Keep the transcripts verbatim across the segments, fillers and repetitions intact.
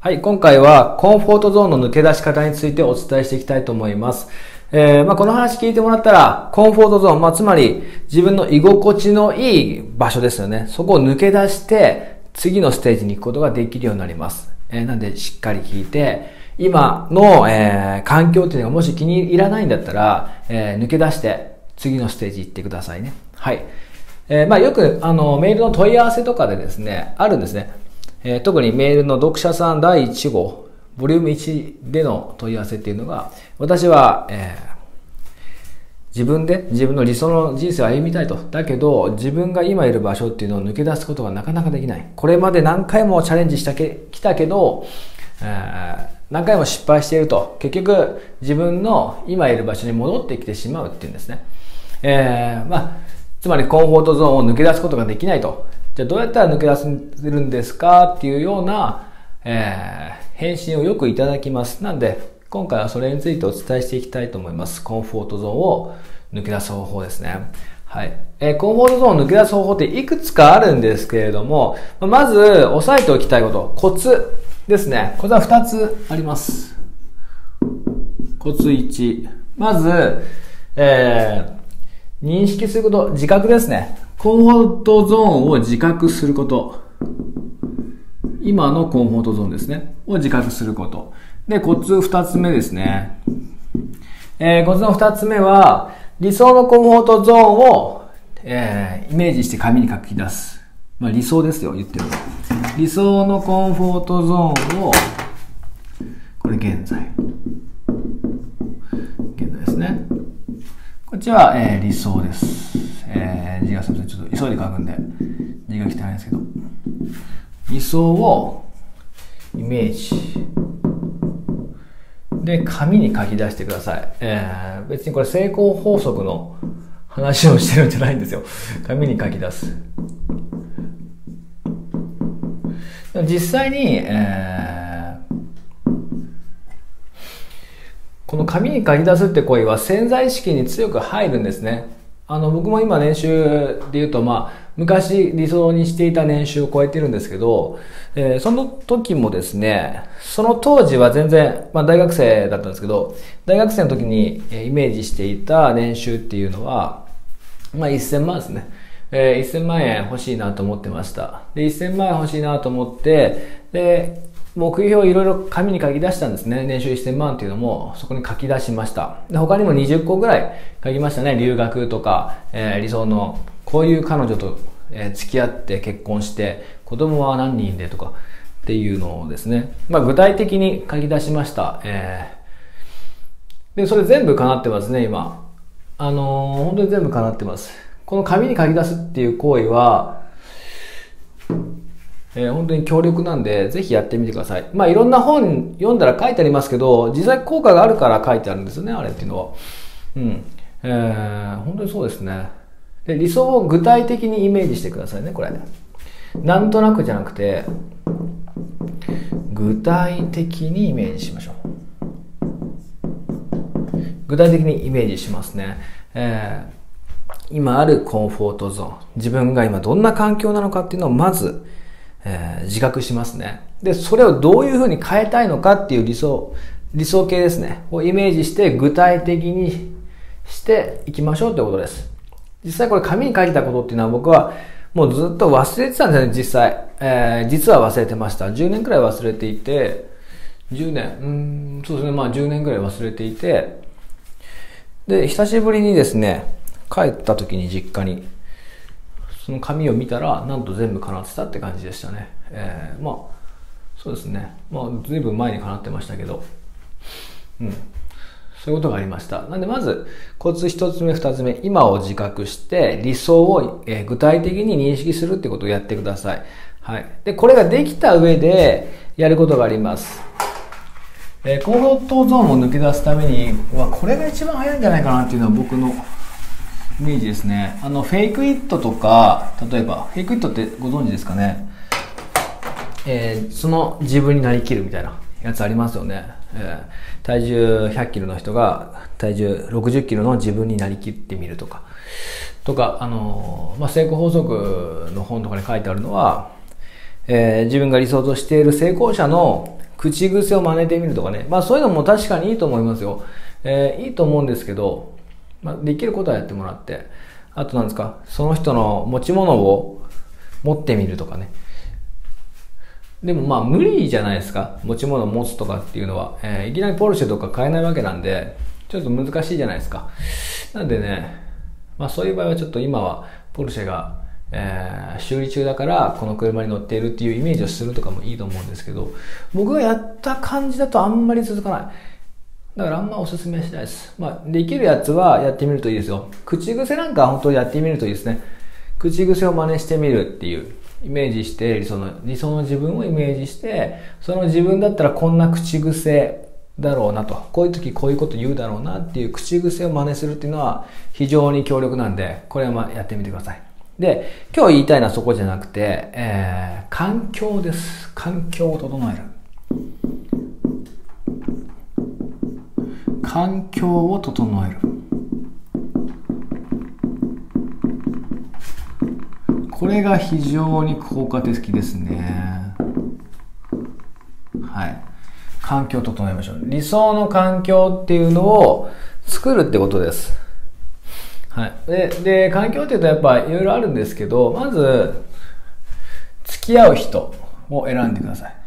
はい、今回はコンフォートゾーンの抜け出し方についてお伝えしていきたいと思います。えー、まあ、この話聞いてもらったら、コンフォートゾーン、まあ、つまり自分の居心地のいい場所ですよね。そこを抜け出して、次のステージに行くことができるようになります。えー、なんでしっかり聞いて、今の、えー、環境っていうのがもし気に入らないんだったら、えー、抜け出して次のステージ行ってくださいね。はい。えー、まあ、よく、あの、メールの問い合わせとかでですね、あるんですね。えー、特にメールの読者さんだいいち号、ボリュームいちでの問い合わせっていうのが、私は、えー、自分で自分の理想の人生を歩みたいと。だけど、自分が今いる場所っていうのを抜け出すことがなかなかできない。これまで何回もチャレンジしたけ、きたけど、えー、何回も失敗していると。結局、自分の今いる場所に戻ってきてしまうっていうんですね。えー、まあ、つまりコンフォートゾーンを抜け出すことができないと。じゃあどうやったら抜け出せるんですかっていうような、えー、返信をよくいただきます。なんで、今回はそれについてお伝えしていきたいと思います。コンフォートゾーンを抜け出す方法ですね。はい。えー、コンフォートゾーンを抜け出す方法っていくつかあるんですけれども、まず、押さえておきたいこと、コツですね。コツはふたつあります。コツいち。まず、えー、認識すること、自覚ですね。コンフォートゾーンを自覚すること。今のコンフォートゾーンですね。を自覚すること。で、コツ二つ目ですね。えー、コツの二つ目は、理想のコンフォートゾーンを、えー、イメージして紙に書き出す。まあ理想ですよ、言ってる。理想のコンフォートゾーンを、これ現在。現在ですね。こっちは、えー、理想です。えー、字がすみません。ちょっと急いで書くんで、字が汚いんですけど。理想をイメージ。で、紙に書き出してください。えー、別にこれ成功法則の話をしてるんじゃないんですよ。紙に書き出す。でも実際に、えー、この紙に書き出すって行為は潜在意識に強く入るんですね。あの、僕も今年収で言うと、まあ、昔理想にしていた年収を超えてるんですけど、えー、その時もですね、その当時は全然、まあ大学生だったんですけど、大学生の時にイメージしていた年収っていうのは、まあせんまんですね。えー、せんまん円欲しいなと思ってました。で、せんまん円欲しいなと思って、で、目標をいろいろ紙に書き出したんですね。年収せんまんっていうのもそこに書き出しました。で、他にもにじゅっこぐらい書きましたね。留学とか、えー、理想のこういう彼女と、えー、付き合って結婚して子供は何人でとかっていうのをですね。まあ具体的に書き出しました。えー、で、それ全部叶ってますね、今。あのー、本当に全部叶ってます。この紙に書き出すっていう行為は、えー、本当に強力なんで、ぜひやってみてください。まあ、いろんな本読んだら書いてありますけど、実際効果があるから書いてあるんですよね、あれっていうのは。うん。えー、本当にそうですね。で、理想を具体的にイメージしてくださいね、これ。なんとなくじゃなくて、具体的にイメージしましょう。具体的にイメージしますね。えー、今あるコンフォートゾーン。自分が今どんな環境なのかっていうのをまず、えー、自覚しますね。で、それをどういうふうに変えたいのかっていう理想、理想形ですね。をイメージして具体的にしていきましょうということです。実際これ紙に書いたことっていうのは僕はもうずっと忘れてたんですよね、実際。えー、実は忘れてました。じゅうねんくらい忘れていて、じゅうねん、うーん、そうですね、まあじゅうねんくらい忘れていて、で、久しぶりにですね、帰った時に実家に、その紙を見たら、なんと全部叶ってたって感じでしたね。えー、まあ、そうですね。まあ、随分前に叶ってましたけど、うん。そういうことがありました。なんで、まず、コツ一つ目、二つ目、今を自覚して、理想を、えー、具体的に認識するってことをやってください。はい。で、これができた上で、やることがあります。えー、コンフォートゾーンを抜け出すために、はこれが一番早いんじゃないかなっていうのは僕のイメージですね。あの、フェイクイットとか、例えば、フェイクイットってご存知ですかね。えー、その自分になりきるみたいなやつありますよね。えー、体重ひゃっキロの人が体重ろくじゅっキロの自分になりきってみるとか。とか、あのー、まあ、成功法則の本とかに書いてあるのは、えー、自分が理想としている成功者の口癖を真似てみるとかね。まあそういうのも確かにいいと思いますよ。えー、いいと思うんですけど、まあ、できることはやってもらって、あとなんですか、その人の持ち物を持ってみるとかね。でもまあ無理じゃないですか。持ち物を持つとかっていうのは。えー、いきなりポルシェとか買えないわけなんで、ちょっと難しいじゃないですか。なんでね、まあそういう場合はちょっと今はポルシェが、えー、修理中だからこの車に乗っているっていうイメージをするとかもいいと思うんですけど、僕がやった感じだとあんまり続かない。だからあんまおすすめしないです。まあできるやつはやってみるといいですよ。口癖なんかは本当にやってみるといいですね。口癖を真似してみるっていう。イメージして、理想の、理想の自分をイメージして、その自分だったらこんな口癖だろうなと。こういう時こういうこと言うだろうなっていう口癖を真似するっていうのは非常に強力なんで、これはまあやってみてください。で、今日言いたいのはそこじゃなくて、えー、環境です。環境を整える。環境を整える。これが非常に効果的ですね。はい。環境を整えましょう。理想の環境っていうのを作るってことです。はい。で、で、環境っていうとやっぱいろいろあるんですけど、まず、付き合う人を選んでください。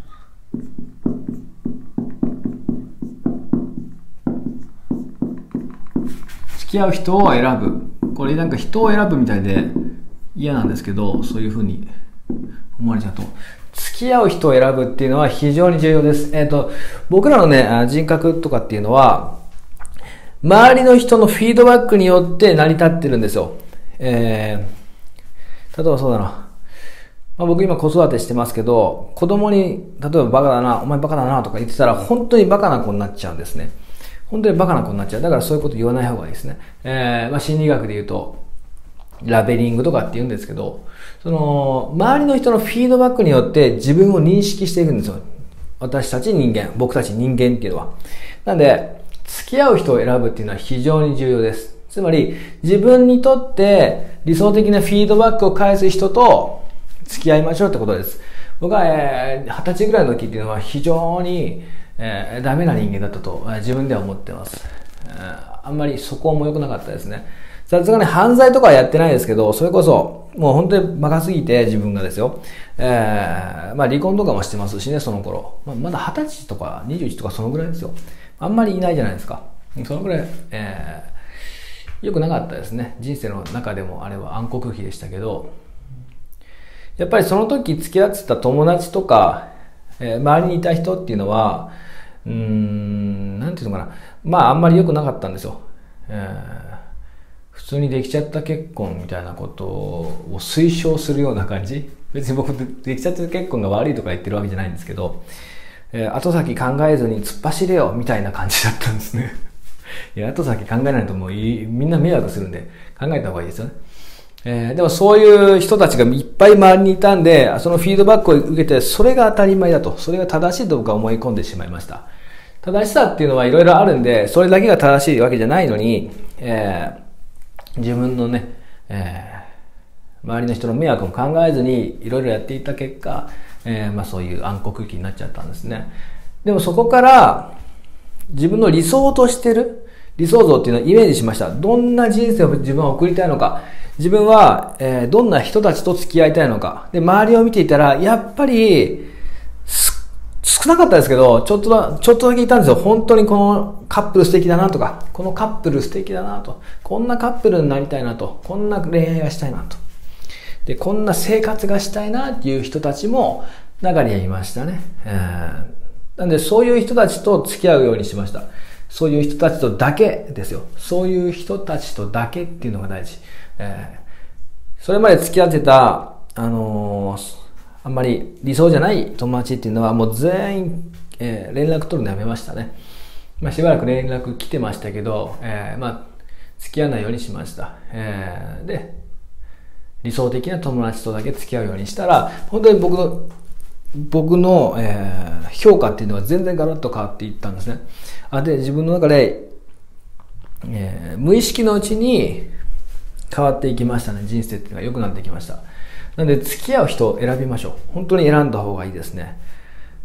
付き合う人を選ぶ。これなんか人を選ぶみたいで、嫌なんですけど、そういうふうに思われちゃうと。付き合う人を選ぶっていうのは非常に重要です。えっと、僕らのね、人格とかっていうのは、周りの人のフィードバックによって成り立ってるんですよ。えー、例えばそうだな。まあ、僕今子育てしてますけど、子供に、例えばバカだな、お前バカだなとか言ってたら、本当にバカな子になっちゃうんですね。本当にバカな子になっちゃう。だからそういうこと言わない方がいいですね。えー、まあ心理学で言うと、ラベリングとかって言うんですけど、その、周りの人のフィードバックによって自分を認識していくんですよ。私たち人間、僕たち人間っていうのは。なんで、付き合う人を選ぶっていうのは非常に重要です。つまり、自分にとって理想的なフィードバックを返す人と付き合いましょうってことです。僕は、えー、はたちぐらいの時っていうのは非常に、えー、ダメな人間だったと、えー、自分では思ってます。えー、あんまりそこも良くなかったですね。さすがに犯罪とかはやってないですけど、それこそ、もう本当にバカすぎて自分がですよ。えー、まあ離婚とかもしてますしね、その頃。まあ、まだはたちとかにじゅういちとかそのぐらいですよ。あんまりいないじゃないですか。そのぐらい、えー、良くなかったですね。人生の中でもあれは暗黒期でしたけど、やっぱりその時付き合ってた友達とか、えー、周りにいた人っていうのは、うーん、なんていうのかな。まああんまり良くなかったんですよ。えー普通にできちゃった結婚みたいなことを推奨するような感じ。別に僕できちゃった結婚が悪いとか言ってるわけじゃないんですけど、えー、後先考えずに突っ走れよみたいな感じだったんですね。いや、後先考えないともういいみんな迷惑するんで考えた方がいいですよね。えー、でもそういう人たちがいっぱい周りにいたんで、そのフィードバックを受けて、それが当たり前だと、それが正しいと僕は思い込んでしまいました。正しさっていうのはいろいろあるんで、それだけが正しいわけじゃないのに、えー自分のね、えー、周りの人の迷惑も考えずにいろいろやっていた結果、えー、まあそういう暗黒期になっちゃったんですね。でもそこから自分の理想としてる理想像っていうのをイメージしました。どんな人生を自分は送りたいのか、自分は、えー、どんな人たちと付き合いたいのか。で、周りを見ていたらやっぱり少なかったですけど、ちょっとだ、ちょっとだけいたんですよ。本当にこのカップル素敵だなとか、このカップル素敵だなと、こんなカップルになりたいなと、こんな恋愛がしたいなと。で、こんな生活がしたいなっていう人たちも中にはいましたね。えー、なんでそういう人たちと付き合うようにしました。そういう人たちとだけですよ。そういう人たちとだけっていうのが大事。えー、それまで付き合ってた、あのー、あんまり理想じゃない友達っていうのはもう全員、えー、連絡取るのやめましたね。まあしばらく連絡来てましたけど、えー、まあ付き合わないようにしました。えー、で、理想的な友達とだけ付き合うようにしたら、本当に僕の、僕の、えー、評価っていうのは全然ガラッと変わっていったんですね。あ、で、自分の中で、えー、無意識のうちに変わっていきましたね。人生っていうのが良くなってきました。なので付き合う人を選びましょう。本当に選んだ方がいいですね。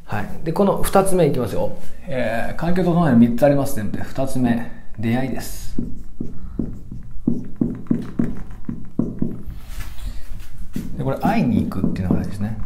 はい。で、この二つ目いきますよ。えー、環境整える三つありますね。で、二つ目、出会いです。で、これ、会いに行くっていうのが大事ですね。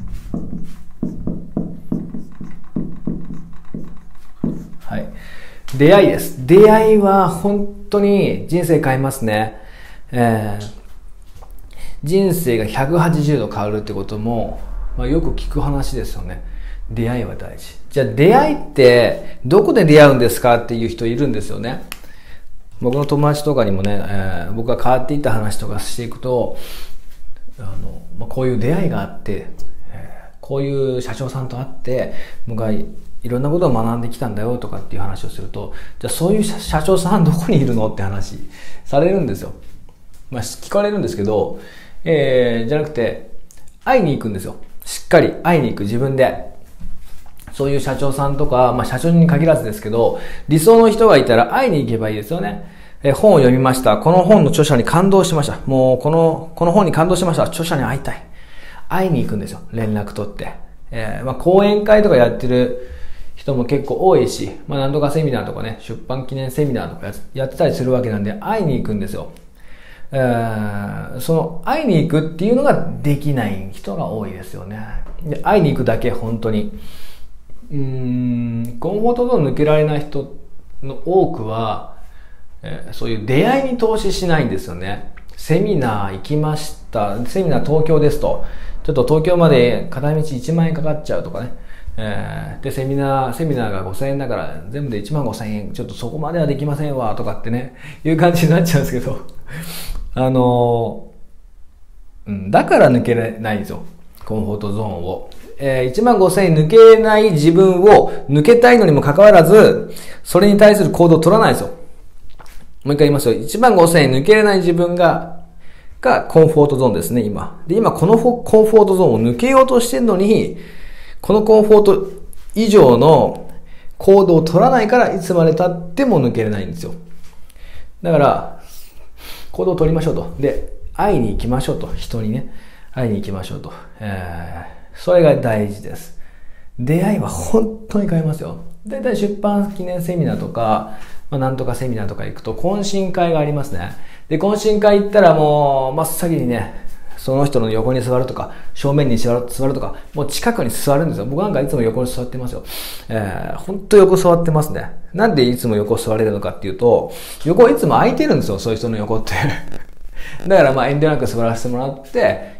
はい。出会いです。出会いは本当に人生変えますね。えー、人生がひゃくはちじゅうど変わるってことも、まあ、よく聞く話ですよね。出会いは大事。じゃあ出会いってどこで出会うんですかっていう人いるんですよね。僕の友達とかにもね、えー、僕が変わっていった話とかしていくと、あの、まあ、こういう出会いがあって、えー、こういう社長さんと会って、僕はいろんなことを学んできたんだよとかっていう話をすると、じゃあそういう社長さんどこにいるのって話されるんですよ。まあ、聞かれるんですけど、えー、じゃなくて、会いに行くんですよ。しっかり会いに行く自分で。そういう社長さんとか、まあ社長に限らずですけど、理想の人がいたら会いに行けばいいですよね。えー、本を読みました。この本の著者に感動しました。もうこの、この本に感動しました。著者に会いたい。会いに行くんですよ。連絡取って。えー、まあ講演会とかやってる人も結構多いし、まあ何とかセミナーとかね、出版記念セミナーとかやってたりするわけなんで、会いに行くんですよ。えー、その会いに行くっていうのができない人が多いですよね。で、会いに行くだけ本当に。うーん、コンフォートゾーン抜けられない人の多くは、えー、そういう出会いに投資しないんですよね。セミナー行きました。セミナー東京ですと。ちょっと東京まで片道いちまんえんかかっちゃうとかね。えー、で、セミナー、セミナーがごせんえんだから全部でいちまんごせんえん。ちょっとそこまではできませんわとかってね、いう感じになっちゃうんですけど。あのー、うん、だから抜けないんですよ。コンフォートゾーンを。えー、いちまんごせんえん抜けない自分を抜けたいのにもかかわらず、それに対する行動を取らないですよ。もう一回言いますよ。いちまんごせんえん抜けれない自分が、がコンフォートゾーンですね、今。で、今このコンフォートゾーンを抜けようとしてるのに、このコンフォート以上の行動を取らないからいつまで経っても抜けれないんですよ。だから、行動を取りましょうと。で、会いに行きましょうと。人にね、会いに行きましょうと。えー、それが大事です。出会いは本当に変えますよ。だいたい出版記念セミナーとか、まあ、なんとかセミナーとか行くと懇親会がありますね。で、懇親会行ったらもう真っ先にね、その人の横に座るとか、正面に座るとか、もう近くに座るんですよ。僕なんかいつも横に座ってますよ。えー、ほんと横座ってますね。なんでいつも横座れるのかっていうと、横いつも空いてるんですよ、そういう人の横って。だからまあ遠慮なく座らせてもらって、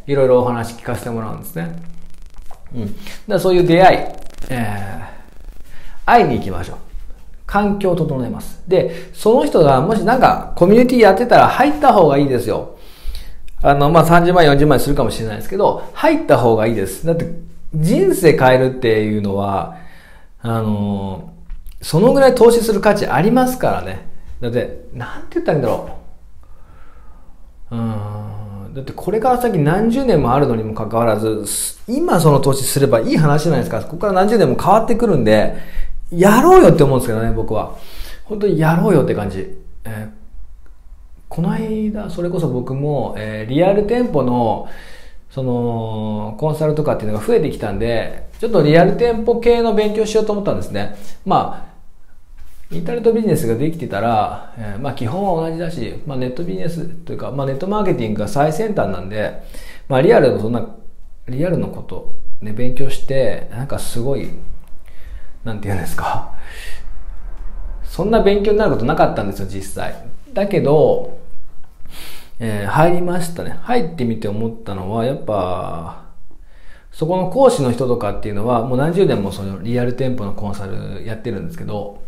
いろいろお話聞かせてもらうんですね。うん。だからそういう出会い、えー、会いに行きましょう。環境を整えます。で、その人がもしなんかコミュニティやってたら入った方がいいですよ。あの、まあ、さんじゅうまん、よんじゅうまんするかもしれないですけど、入った方がいいです。だって、人生変えるっていうのは、あの、そのぐらい投資する価値ありますからね。だって、なんて言ったらいいんだろう。うーん。だって、これから先何十年もあるのにもかかわらず、今その投資すればいい話じゃないですか。ここから何十年も変わってくるんで、やろうよって思うんですけどね、僕は。本当にやろうよって感じ。えーこの間、それこそ僕も、えー、リアル店舗の、その、コンサルとかっていうのが増えてきたんで、ちょっとリアル店舗系の勉強しようと思ったんですね。まあ、インターネットビジネスができてたら、えー、まあ基本は同じだし、まあネットビジネスというか、まあネットマーケティングが最先端なんで、まあリアルのそんな、リアルのこと、ね、勉強して、なんかすごい、なんて言うんですか。そんな勉強になることなかったんですよ、実際。だけど、えー、入りましたね。入ってみて思ったのは、やっぱ、そこの講師の人とかっていうのは、もう何十年もそのリアル店舗のコンサルやってるんですけど、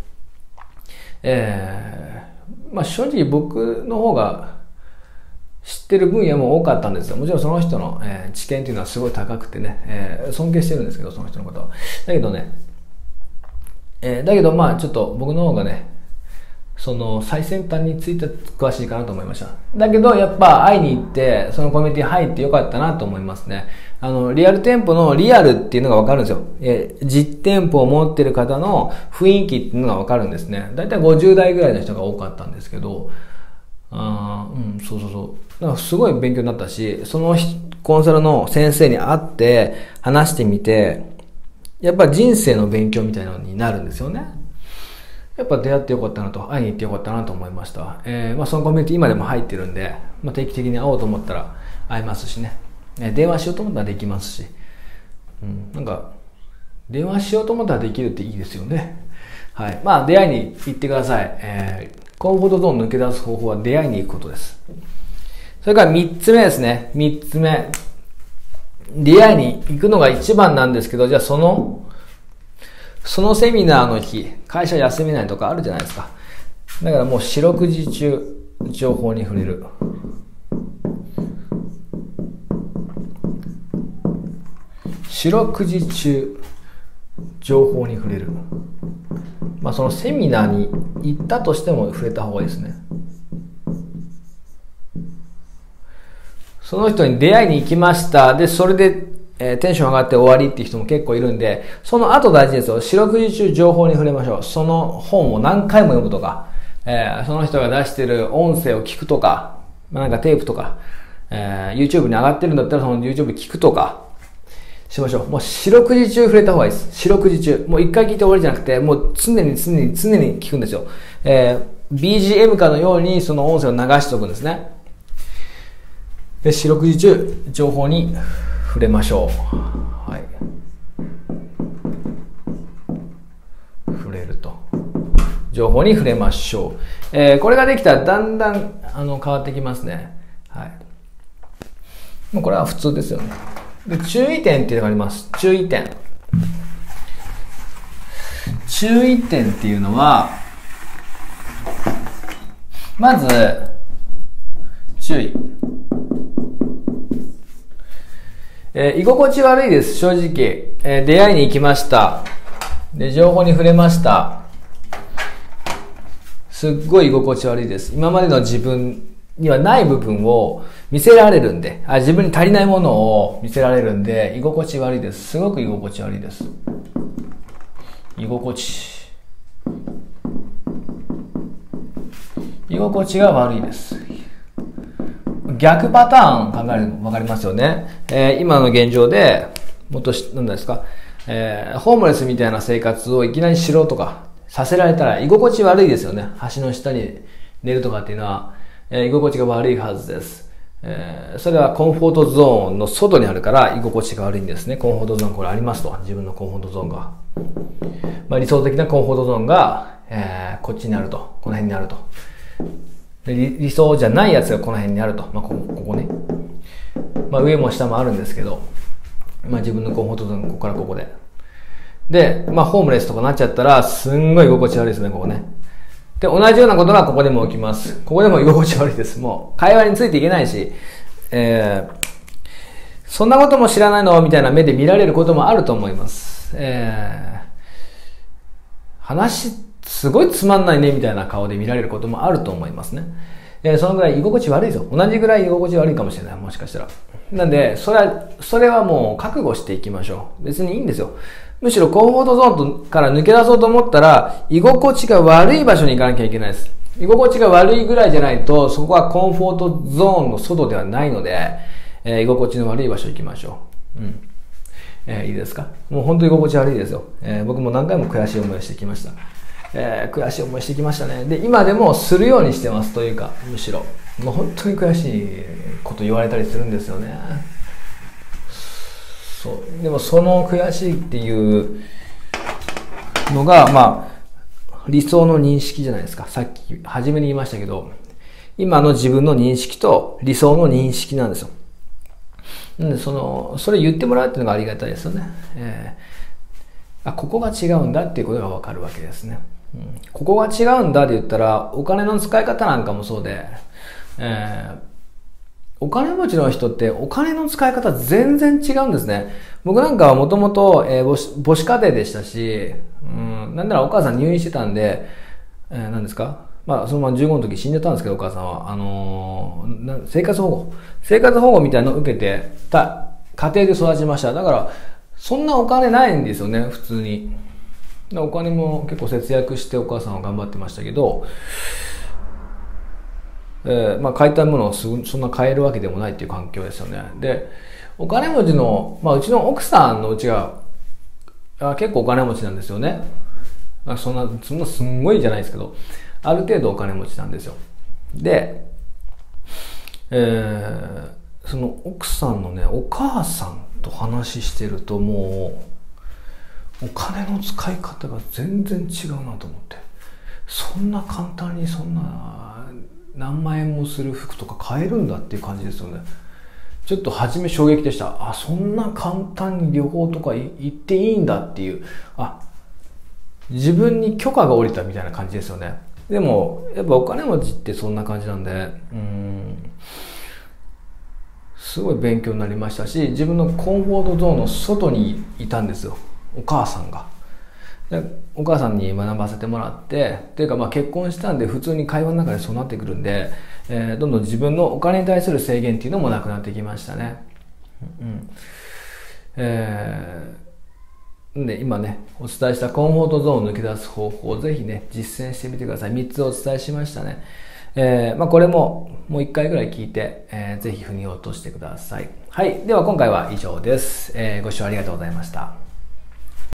えー、まあ正直僕の方が知ってる分野も多かったんですよ。もちろんその人の、えー、知見っていうのはすごい高くてね、えー、尊敬してるんですけど、その人のことは。だけどね、えー、だけどまあちょっと僕の方がね、その最先端について詳しいかなと思いました。だけどやっぱ会いに行ってそのコミュニティ入ってよかったなと思いますね。あのリアル店舗のリアルっていうのがわかるんですよ。え実店舗を持ってる方の雰囲気っていうのがわかるんですね。だいたいごじゅうだいぐらいの人が多かったんですけど、あうんそうそうそう。だからすごい勉強になったし、そのコンサルの先生に会って話してみて、 やっぱ人生の勉強みたいなのになるんですよね。やっぱ出会ってよかったなと、会いに行ってよかったなと思いました。えー、まあそのコミュニティ今でも入ってるんで、まあ定期的に会おうと思ったら会えますしね。え電話しようと思ったらできますし。うん、なんか、電話しようと思ったらできるっていいですよね。はい。まあ出会いに行ってください。えー、コンフォートゾーン抜け出す方法は出会いに行くことです。それから三つ目ですね。三つ目。出会いに行くのが一番なんですけど、じゃあその、そのセミナーの日、会社休みないとかあるじゃないですか。だからもう四六時中情報に触れる。四六時中情報に触れる。まあそのセミナーに行ったとしても触れた方がいいですね。その人に出会いに行きました。で、それで、えー、テンション上がって終わりっていう人も結構いるんで、その後大事ですよ。四六時中情報に触れましょう。その本を何回も読むとか、えー、その人が出してる音声を聞くとか、まあ、なんかテープとか、えー、YouTube に上がってるんだったらその YouTube 聞くとか、しましょう。もう四六時中触れた方がいいです。四六時中。もう一回聞いて終わりじゃなくて、もう常に常に常に聞くんですよ。えー、ビージーエム かのようにその音声を流しておくんですね。で、四六時中情報に触れましょう。はい。触れると。情報に触れましょう。えー、これができたらだんだんあの変わってきますね。はい。もうこれは普通ですよね。で、注意点っていうのがあります。注意点。注意点っていうのは、まず、注意。えー、居心地悪いです、正直。えー、出会いに行きました。で、情報に触れました。すっごい居心地悪いです。今までの自分にはない部分を見せられるんで、あ、自分に足りないものを見せられるんで、居心地悪いです。すごく居心地悪いです。居心地。居心地が悪いです。逆パターン考えるの分かりますよね。えー、今の現状で、もっとし、何ですか、えー、ホームレスみたいな生活をいきなりしろとかさせられたら居心地悪いですよね。橋の下に寝るとかっていうのは、えー、居心地が悪いはずです。えー、それはコンフォートゾーンの外にあるから居心地が悪いんですね。コンフォートゾーンこれありますと。自分のコンフォートゾーンが。まあ、理想的なコンフォートゾーンが、えー、こっちにあると。この辺にあると。理, 理想じゃないやつがこの辺にあると。まあ、ここ、ここね。まあ、上も下もあるんですけど、まあ、自分のコンフォートゾーン、ここからここで。で、まあ、ホームレスとかなっちゃったら、すんごい居心地悪いですね、ここね。で、同じようなことがここでも起きます。ここでも居心地悪いです。もう、会話についていけないし、えー、そんなことも知らないのみたいな目で見られることもあると思います。えー、話、すごいつまんないねみたいな顔で見られることもあると思いますね。えー、そのぐらい居心地悪いですよ。同じぐらい居心地悪いかもしれない。もしかしたら。なんで、それは、それはもう覚悟していきましょう。別にいいんですよ。むしろコンフォートゾーンから抜け出そうと思ったら、居心地が悪い場所に行かなきゃいけないです。居心地が悪いぐらいじゃないと、そこはコンフォートゾーンの外ではないので、えー、居心地の悪い場所に行きましょう。うん。えー、いいですか？もう本当に居心地悪いですよ。えー、僕も何回も悔しい思いをしてきました。えー、悔しい思いしてきましたね。で、今でもするようにしてますというか、むしろ。もう本当に悔しいこと言われたりするんですよね。そう。でもその悔しいっていうのが、まあ、理想の認識じゃないですか。さっき、初めに言いましたけど、今の自分の認識と理想の認識なんですよ。なんで、その、それ言ってもらうっていうのがありがたいですよね。えー、あ、ここが違うんだっていうことがわかるわけですね。うん、ここが違うんだって言ったら、お金の使い方なんかもそうで、えー、お金持ちの人ってお金の使い方全然違うんですね。僕なんかはもともと母子家庭でしたし、うん、なんならお母さん入院してたんで、えー、何ですか、まあそのままじゅうごの時死んじゃったんですけど、お母さんは。あのー、生活保護。生活保護みたいなのを受けてた家庭で育ちました。だから、そんなお金ないんですよね、普通に。お金も結構節約してお母さんは頑張ってましたけど、えー、まあ買いたいものをすぐそんな買えるわけでもないっていう環境ですよね。で、お金持ちの、まあうちの奥さんのうちが、 あ結構お金持ちなんですよね。まあ、そんな、そんなすんごいじゃないですけど、ある程度お金持ちなんですよ。で、えー、その奥さんのね、お母さんと話してるともう、お金の使い方が全然違うなと思って。そんな簡単にそんな何万円もする服とか買えるんだっていう感じですよね。ちょっと初め衝撃でした。あ、そんな簡単に旅行とか行っていいんだっていう。あ、自分に許可が下りたみたいな感じですよね。でも、やっぱお金持ちってそんな感じなんで、うーん、すごい勉強になりましたし、自分のコンフォートゾーンの外にいたんですよ。お母さんが。でお母さんに学ばせてもらって、っていうかまあ結婚したんで普通に会話の中でそうなってくるんで、えー、どんどん自分のお金に対する制限っていうのもなくなってきましたね。うん。えー、で、今ね、お伝えしたコンフォートゾーンを抜け出す方法をぜひね、実践してみてください。みっつお伝えしましたね。えー、まあこれももういっかいぐらい聞いて、えー、ぜひ腑に落としてください。はい。では今回は以上です。えー、ご視聴ありがとうございました。